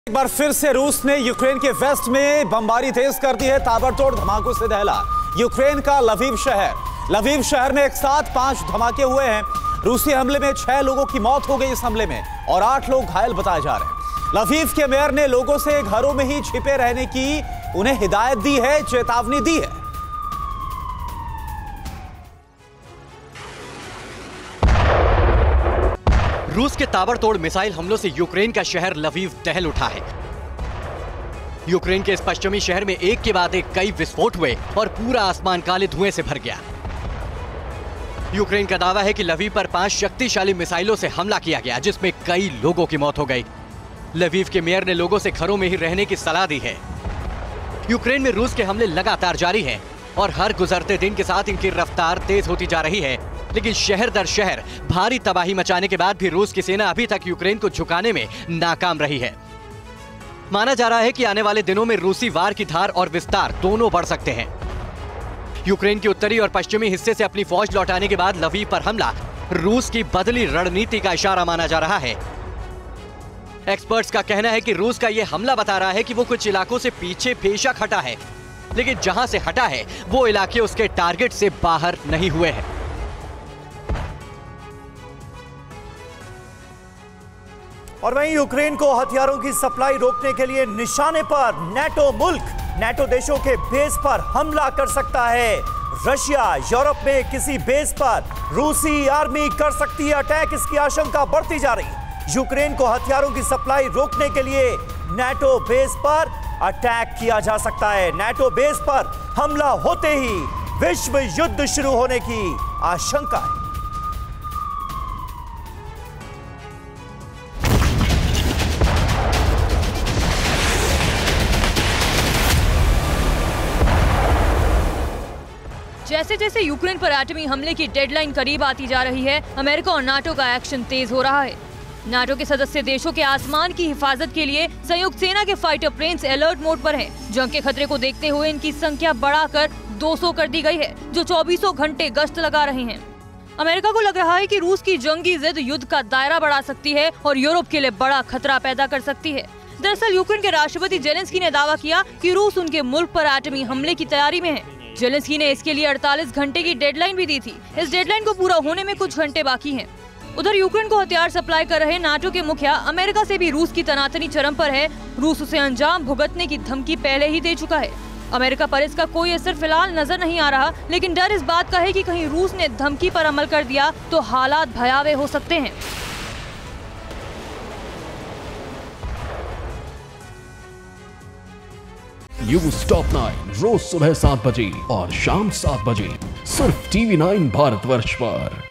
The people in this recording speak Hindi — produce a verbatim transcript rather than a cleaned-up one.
एक बार फिर से रूस ने यूक्रेन के वेस्ट में बमबारी तेज कर दी है। ताबड़तोड़ धमाकों से दहला यूक्रेन का लवीव शहर। लवीव शहर में एक साथ पांच धमाके हुए हैं। रूसी हमले में छह लोगों की मौत हो गई इस हमले में और आठ लोग घायल बताए जा रहे हैं। लवीव के मेयर ने लोगों से घरों में ही छिपे रहने की उन्हें हिदायत दी है, चेतावनी दी है। रूस के ताबड़तोड़ मिसाइल हमलों से यूक्रेन का शहर लवीव दहल उठा है। यूक्रेन के इस पश्चिमी शहर में एक के बाद एक कई विस्फोट हुए और पूरा आसमान काले धुएं से भर गया। यूक्रेन का दावा है कि लवीव पर पांच शक्तिशाली मिसाइलों से हमला किया गया, जिसमें कई लोगों की मौत हो गई। लवीव के मेयर ने लोगों से घरों में ही रहने की सलाह दी है। यूक्रेन में रूस के हमले लगातार जारी हैं और हर गुजरते दिन के साथ इनकी रफ्तार तेज होती जा रही है। लेकिन शहर दर शहर भारी तबाही मचाने के बाद भी रूस की सेना अभी तक यूक्रेन को झुकाने में नाकाम रही है। माना जा रहा है कि आने वाले दिनों में रूसी वार की धार और विस्तार दोनों बढ़ सकते हैं। यूक्रेन के उत्तरी और पश्चिमी हिस्से से अपनी फौज लौटाने के बाद लवीव पर हमला रूस की बदली रणनीति का इशारा माना जा रहा है। एक्सपर्ट्स का कहना है कि रूस का यह हमला बता रहा है कि वो कुछ इलाकों से पीछे बेशक हटा है, लेकिन जहां से हटा है वो इलाके उसके टारगेट से बाहर नहीं हुए हैं। और वहीं यूक्रेन को हथियारों की सप्लाई रोकने के लिए निशाने पर नेटो मुल्क नेटो देशों के बेस पर हमला कर सकता है। रशिया यूरोप में किसी बेस पर रूसी आर्मी कर सकती है अटैक, इसकी आशंका बढ़ती जा रही है। यूक्रेन को हथियारों की सप्लाई रोकने के लिए नेटो बेस पर अटैक किया जा सकता है। नेटो बेस पर हमला होते ही विश्व युद्ध शुरू होने की आशंका है। जैसे जैसे यूक्रेन पर एटमी हमले की डेडलाइन करीब आती जा रही है, अमेरिका और नाटो का एक्शन तेज हो रहा है। नाटो के सदस्य देशों के आसमान की हिफाजत के लिए संयुक्त सेना के फाइटर प्लेन्स अलर्ट मोड पर हैं। जंग के खतरे को देखते हुए इनकी संख्या बढ़ाकर दो सौ कर दी गई है, जो चौबीसों घंटे गश्त लगा रहे हैं। अमेरिका को लग रहा है कि रूस की जंगी जिद युद्ध का दायरा बढ़ा सकती है और यूरोप के लिए बड़ा खतरा पैदा कर सकती है। दरअसल यूक्रेन के राष्ट्रपति जेलेंस्की ने दावा किया कि रूस उनके मुल्क पर एटमी हमले की तैयारी में है। जेलेंस्की ने इसके लिए अड़तालीस घंटे की डेडलाइन भी दी थी। इस डेडलाइन को पूरा होने में कुछ घंटे बाकी हैं। उधर यूक्रेन को हथियार सप्लाई कर रहे नाटो के मुखिया अमेरिका से भी रूस की तनातनी चरम पर है। रूस उसे अंजाम भुगतने की धमकी पहले ही दे चुका है। अमेरिका पर इसका कोई असर फिलहाल नजर नहीं आ रहा, लेकिन डर इस बात का है कि कहीं रूस ने धमकी पर अमल कर दिया तो हालात भयावह हो सकते हैं। न्यूज टॉप नाइन रोज सुबह सात बजे और शाम सात बजे सिर्फ टीवी नाइन भारतवर्ष पर।